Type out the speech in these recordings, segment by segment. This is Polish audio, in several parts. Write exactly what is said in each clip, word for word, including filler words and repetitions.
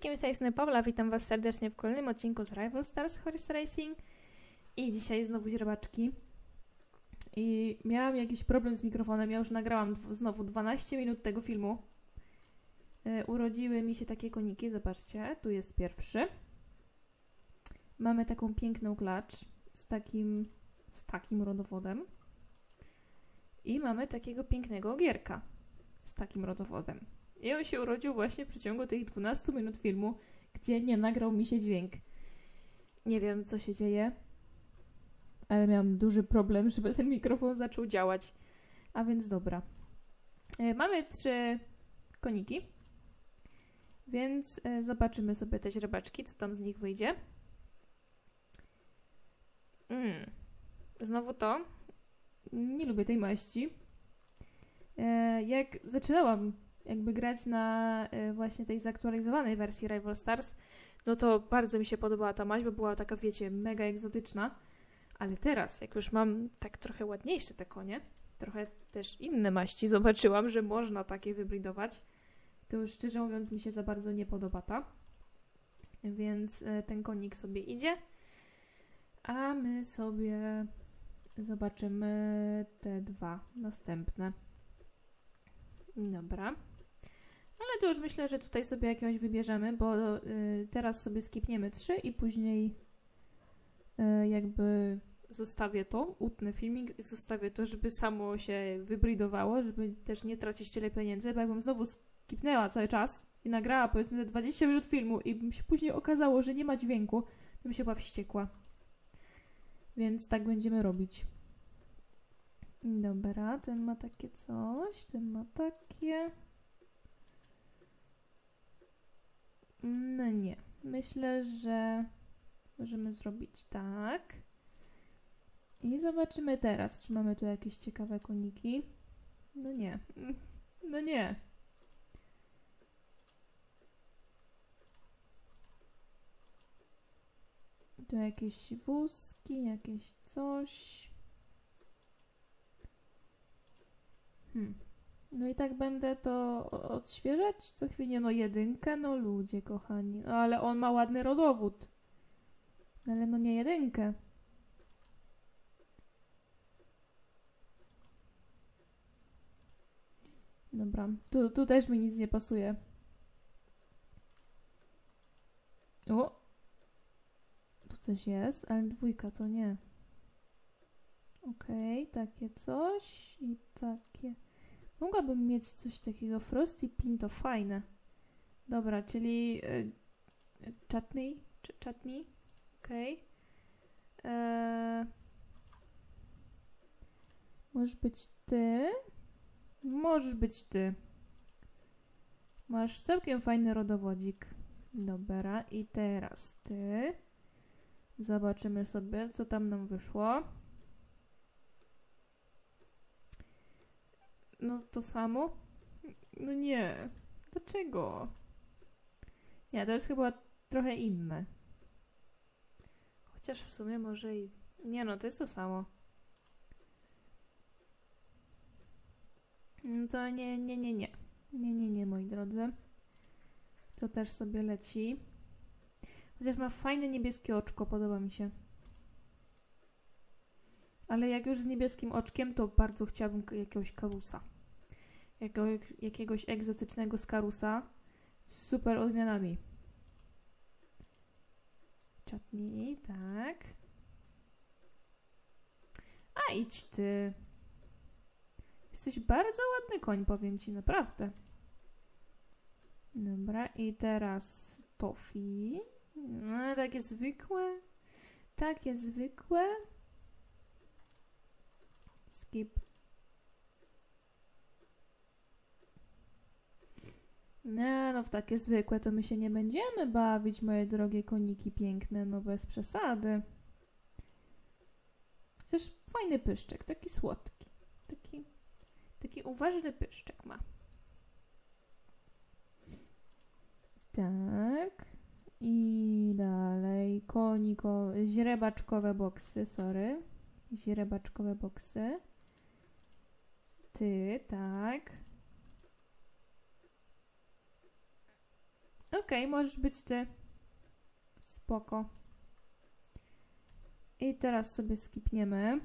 wszystkim, z tej strony Paula, witam was serdecznie w kolejnym odcinku z Rival Stars Horse Racing i dzisiaj znowu źrebaczki i miałam jakiś problem z mikrofonem, ja już nagrałam znowu dwanaście minut tego filmu. Yy, urodziły mi się takie koniki, zobaczcie, tu jest pierwszy. Mamy taką piękną klacz z takim, z takim rodowodem i mamy takiego pięknego ogierka z takim rodowodem. I on się urodził właśnie w przeciągu tych dwunastu minut filmu, gdzie nie nagrał mi się dźwięk. Nie wiem, co się dzieje, ale miałam duży problem, żeby ten mikrofon zaczął działać. A więc dobra. E, mamy trzy koniki, więc e, zobaczymy sobie te źrebaczki, co tam z nich wyjdzie. Mm. Znowu to. Nie lubię tej maści. E, jak zaczynałam jakby grać na y, właśnie tej zaktualizowanej wersji Rival Stars, no to bardzo mi się podobała ta maść, bo była taka, wiecie, mega egzotyczna. Ale teraz, jak już mam tak trochę ładniejsze te konie, trochę też inne maści zobaczyłam, że można takie wybrydować, to już szczerze mówiąc mi się za bardzo nie podoba ta. Więc y, ten konik sobie idzie, a my sobie zobaczymy te dwa następne. Dobra. Ale to już myślę, że tutaj sobie jakiegoś wybierzemy, bo y, teraz sobie skipniemy trzy i później y, jakby zostawię to, utnę filmik i zostawię to, żeby samo się wybrydowało, żeby też nie tracić tyle pieniędzy, bo jakbym znowu skipnęła cały czas i nagrała powiedzmy te dwadzieścia minut filmu i bym się później okazało, że nie ma dźwięku, to bym się chyba wściekła. Więc tak będziemy robić. Dobra, ten ma takie coś, ten ma takie... No nie. Myślę, że możemy zrobić tak. I zobaczymy teraz, czy mamy tu jakieś ciekawe koniki. No nie. No nie. Tu jakieś wózki, jakieś coś. Hmm. No i tak będę to odświeżać co chwilę. No jedynkę, no ludzie kochani. No ale on ma ładny rodowód. Ale no nie jedynkę. Dobra, tu, tu też mi nic nie pasuje. O! Tu coś jest, ale dwójka to nie. Okej, okay, takie coś i takie... Mogłabym mieć coś takiego. Frosty Pinto, fajne. Dobra, czyli y, chutney, czy chutney, okej. Okay. Eee, możesz być ty. Możesz być ty. Masz całkiem fajny rodowodzik. Dobra, i teraz ty. Zobaczymy sobie, co tam nam wyszło. No to samo? No nie. Dlaczego? Nie, to jest chyba trochę inne. Chociaż w sumie może i... Nie no, to jest to samo. No to nie, nie, nie, nie. Nie, nie, nie, moi drodzy. To też sobie leci. Chociaż ma fajne niebieskie oczko, podoba mi się. Ale jak już z niebieskim oczkiem, to bardzo chciałabym jakiegoś karusa. Jakiego, jakiegoś egzotycznego skarusa z super odmianami. Chutney, tak. A idź ty. Jesteś bardzo ładny koń, powiem ci, naprawdę. Dobra, i teraz toffee. No, takie zwykłe. Takie zwykłe. Skip. Nie, no w takie zwykłe to my się nie będziemy bawić, moje drogie koniki piękne, no bez przesady. Chociaż fajny pyszczek, taki słodki. Taki, taki uważny pyszczek ma. Tak. I dalej koniko, źrebaczkowe boksy, sorry. Źrebaczkowe boksy. Ty, tak. Okej, okay, możesz być ty. Spoko. I teraz sobie skipniemy.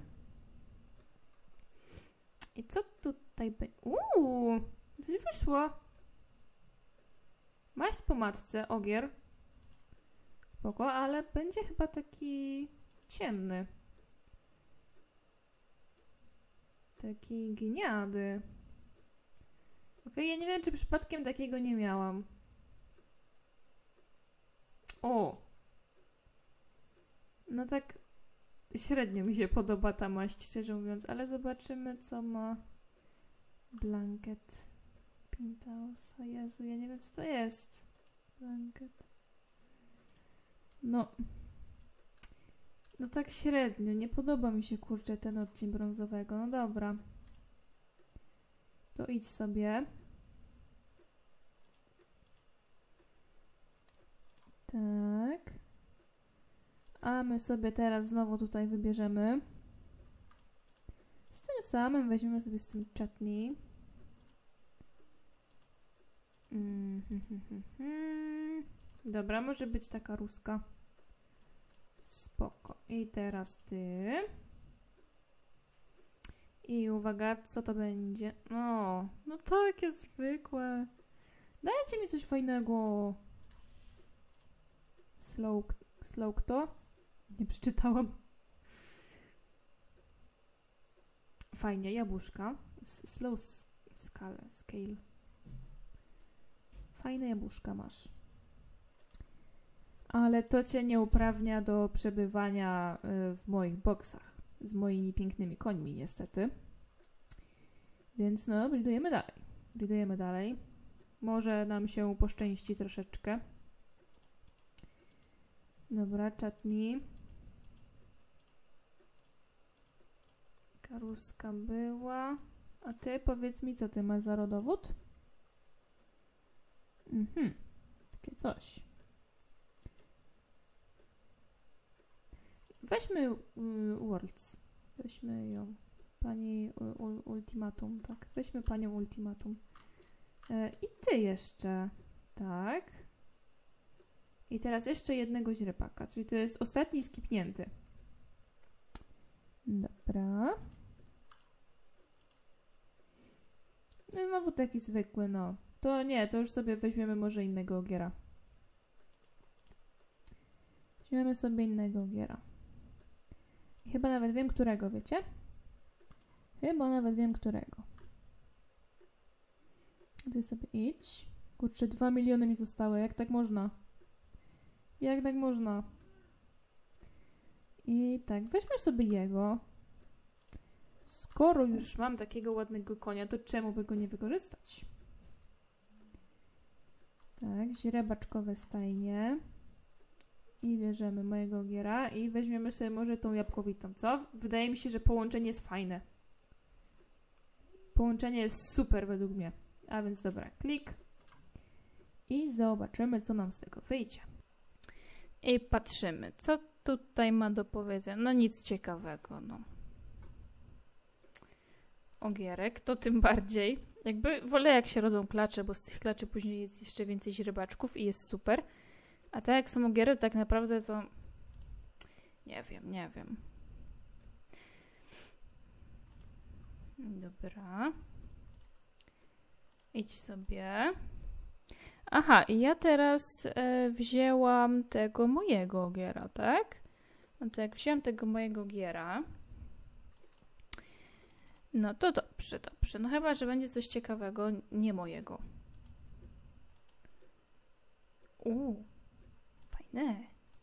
I co tutaj będzie? Uuu, coś wyszło. Maść po matce, ogier. Spoko, ale będzie chyba taki ciemny. Taki gniady. Okej, okay, ja nie wiem, czy przypadkiem takiego nie miałam. O! No tak średnio mi się podoba ta maść, szczerze mówiąc, ale zobaczymy, co ma Blanket Pintaus. O Jezu, ja nie wiem, co to jest. Blanket. No. No tak średnio. Nie podoba mi się, kurczę, ten odcień brązowego. No dobra. To idź sobie. Tak. A my sobie teraz znowu tutaj wybierzemy. Z tym samym weźmiemy sobie z tym chutney. Mm -hmm. Dobra, może być taka ruska. Spoko. I teraz ty. I uwaga, co to będzie? No, no takie zwykłe. Dajcie mi coś fajnego. Slow, slow to? Nie przeczytałam. Fajnie, jabłuszka. Slow scale, scale. Fajne jabłuszka masz. Ale to cię nie uprawnia do przebywania w moich boksach. Z moimi pięknymi końmi, niestety. Więc no, buildujemy dalej. Buildujemy dalej. Może nam się poszczęści troszeczkę. Dobra, chutney. Karuska była. A ty powiedz mi, co ty masz za rodowód? Mhm. Takie coś. Weźmy y, Worlds. Weźmy ją. Pani u, Ultimatum, tak. Weźmy panią Ultimatum. E, I ty jeszcze. Tak. I teraz jeszcze jednego źrebaka, czyli to jest ostatni skipnięty. Dobra. No znowu taki zwykły, no. To nie, to już sobie weźmiemy może innego ogiera. Weźmiemy sobie innego ogiera. I chyba nawet wiem, którego, wiecie? Chyba nawet wiem, którego. Ty sobie idź. Kurczę, dwa miliony mi zostały. Jak tak można? Jak tak można? I tak, weźmy sobie jego. Skoro już mam takiego ładnego konia, to czemu by go nie wykorzystać? Tak, źrebaczkowe stajnie. I bierzemy mojego ogiera i weźmiemy sobie może tą jabłkowitą, co? Wydaje mi się, że połączenie jest fajne. Połączenie jest super według mnie. A więc dobra, klik. I zobaczymy, co nam z tego wyjdzie. I patrzymy, co tutaj ma do powiedzenia. No nic ciekawego, no. Ogierek, to tym bardziej. Jakby wolę, jak się rodzą klacze, bo z tych klaczy później jest jeszcze więcej źrebaczków i jest super. A tak jak są ogiery, tak naprawdę to... Nie wiem, nie wiem. Dobra. Idź sobie. Aha, i ja teraz e, wzięłam tego mojego ogiera, tak? No to jak wzięłam tego mojego ogiera, no to dobrze, dobrze. No chyba, że będzie coś ciekawego, nie mojego. Uuu, fajne.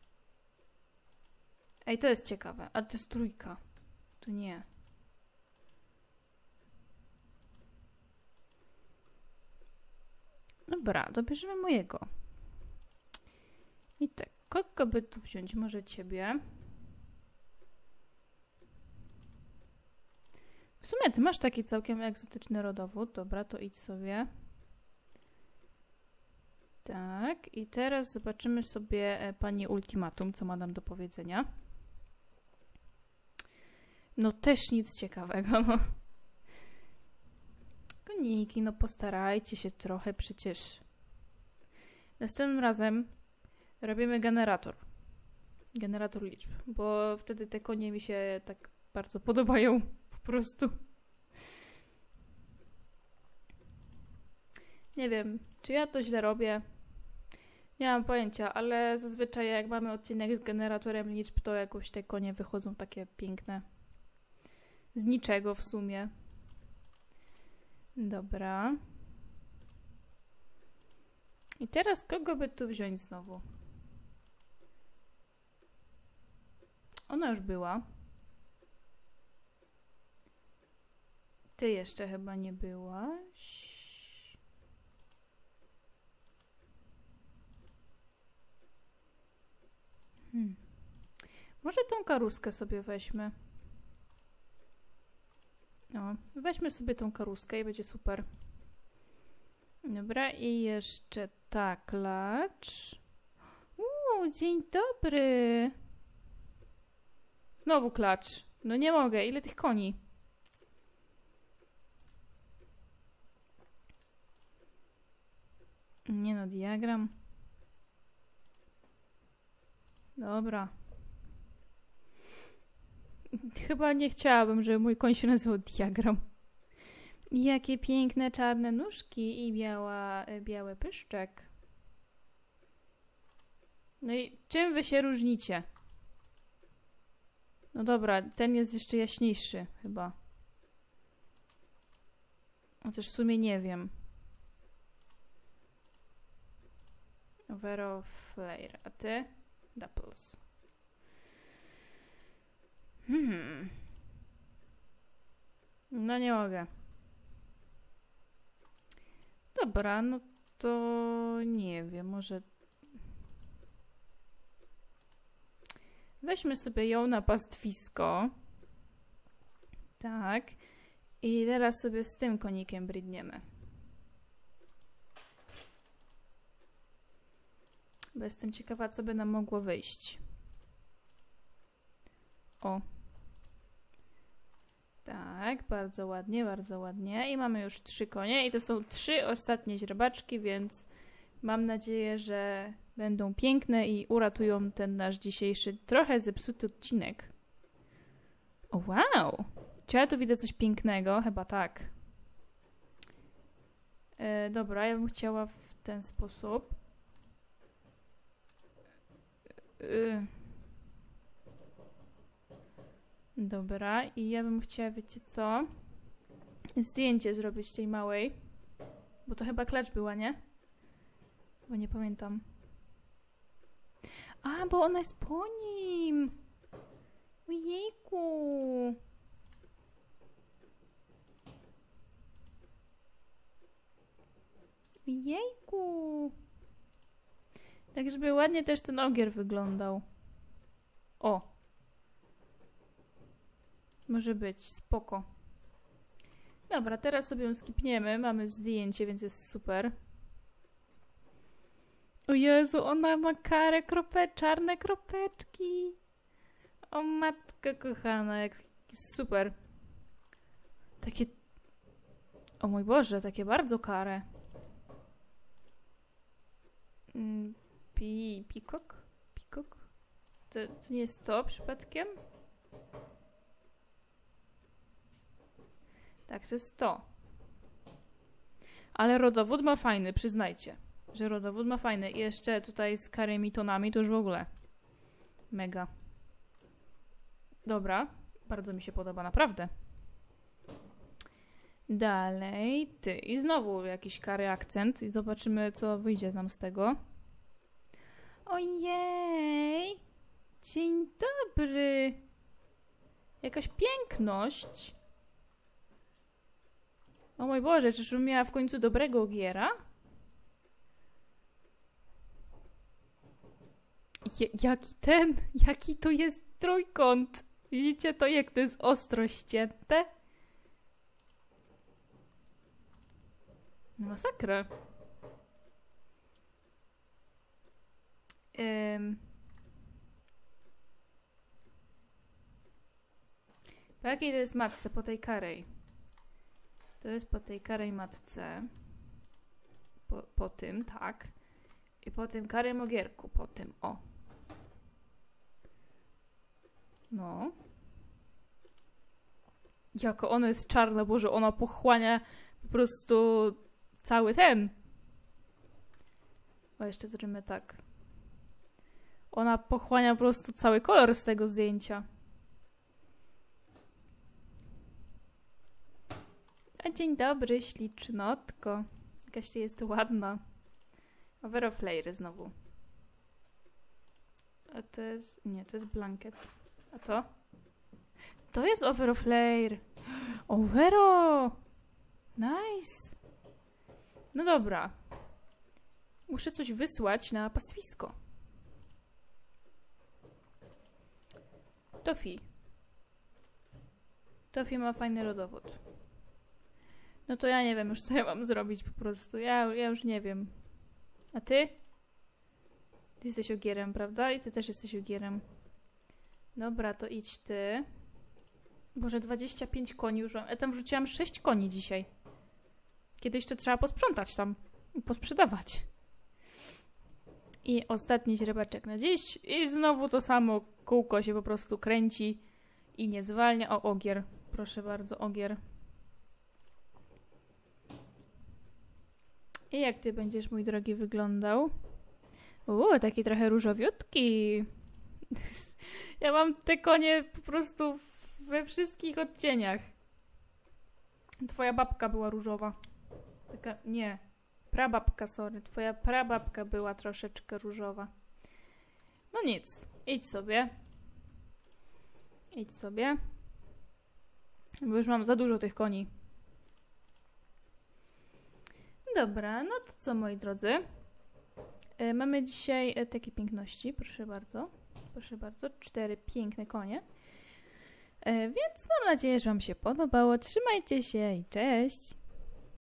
Ej, to jest ciekawe. A to jest trójka. To nie. Dobra, dobierzemy mojego. I tak, kogo by tu wziąć? Może ciebie? W sumie ty masz taki całkiem egzotyczny rodowód. Dobra, to idź sobie. Tak, i teraz zobaczymy sobie pani Ultimatum, co ma nam do powiedzenia. No też nic ciekawego, no. Koniki, no postarajcie się trochę przecież. Następnym razem robimy generator. Generator liczb, bo wtedy te konie mi się tak bardzo podobają po prostu. Nie wiem, czy ja to źle robię. Nie mam pojęcia, ale zazwyczaj jak mamy odcinek z generatorem liczb, to jakoś te konie wychodzą takie piękne. Z niczego w sumie. Dobra. I teraz kogo by tu wziąć znowu? Ona już była. Ty jeszcze chyba nie byłaś. Hmm. Może tą karuskę sobie weźmy. No, weźmy sobie tą karuskę i będzie super. Dobra, i jeszcze ta klacz. Uuu, dzień dobry. Znowu klacz. No nie mogę, ile tych koni? Nie no, diagram. Dobra. Chyba nie chciałabym, żeby mój koń się nazywał diagram. Jakie piękne czarne nóżki i biała, biały pyszczek. No i czym wy się różnicie? No dobra, ten jest jeszcze jaśniejszy chyba. Chociaż w sumie nie wiem. Vero Flare, a ty? Dapples. Hmm. No nie mogę. Dobra, no to nie wiem, może... Weźmy sobie ją na pastwisko. Tak. I teraz sobie z tym konikiem brydniemy. Bo jestem ciekawa, co by nam mogło wyjść. O. Tak, bardzo ładnie, bardzo ładnie. I mamy już trzy konie. I to są trzy ostatnie źrebaczki, więc mam nadzieję, że będą piękne i uratują ten nasz dzisiejszy trochę zepsuty odcinek. O, wow! Czy ja tu widzę coś pięknego? Chyba tak. E, dobra, ja bym chciała w ten sposób. E, dobra, i ja bym chciała, wiecie co? Zdjęcie zrobić tej małej. Bo to chyba klacz była, nie? Bo nie pamiętam. A, bo ona jest po nim! Ojejku! Ojejku! Tak, żeby ładnie też ten ogier wyglądał. O! Może być, spoko. Dobra, teraz sobie ją skipniemy. Mamy zdjęcie, więc jest super. O Jezu, ona ma karę krope, czarne kropeczki. O matka kochana, jak super. Takie... O mój Boże, takie bardzo kare. Mm, pi... Pikok? Pikok? To, to nie jest to przypadkiem? Tak, to jest to. Ale rodowód ma fajny, przyznajcie. Że rodowód ma fajny. I jeszcze tutaj z karymi tonami to już w ogóle. Mega. Dobra. Bardzo mi się podoba, naprawdę. Dalej. Ty. I znowu jakiś kary akcent. I zobaczymy, co wyjdzie nam z tego. Ojej. Dzień dobry. Jakaś piękność. O mój Boże, czyżbym miała w końcu dobrego ogiera? Je, jaki ten, jaki to jest trójkąt. Widzicie to, jak to jest ostro ścięte? Masakra. Ym. Po jakiej to jest matce? Po tej karej. To jest po tej karej matce. Po, po tym, tak. I po tym Karym Ogierku, po tym, o. No. Jako ono jest czarne, Boże, ona pochłania po prostu cały ten. O, jeszcze zrobimy tak. Ona pochłania po prostu cały kolor z tego zdjęcia. A dzień dobry, ślicznotko. Jakaś ty jest ładna. Overoflare znowu. A to jest... Nie, to jest blanket. A to? To jest Overoflare. Overo! Nice! No dobra. Muszę coś wysłać na pastwisko. Tofi. Tofi ma fajny rodowód. No to ja nie wiem już, co ja mam zrobić po prostu. Ja, ja już nie wiem. A ty? Ty jesteś ogierem, prawda? I ty też jesteś ogierem. Dobra, to idź ty. Boże, dwadzieścia pięć koni już mam. Ja tam wrzuciłam sześć koni dzisiaj. Kiedyś to trzeba posprzątać tam. I posprzedawać. I ostatni źrebaczek na dziś. I znowu to samo kółko się po prostu kręci. I nie zwalnia. O, ogier. Proszę bardzo, ogier. I jak ty będziesz, mój drogi, wyglądał? Uuu, taki trochę różowiutki. Ja mam te konie po prostu we wszystkich odcieniach. Twoja babka była różowa. Taka, nie. Prababka, sorry. Twoja prababka była troszeczkę różowa. No nic. Idź sobie. Idź sobie. Bo już mam za dużo tych koni. Dobra, no to co, moi drodzy? E, mamy dzisiaj e, takie piękności, proszę bardzo. Proszę bardzo, cztery piękne konie. E, więc mam nadzieję, że wam się podobało. Trzymajcie się i cześć!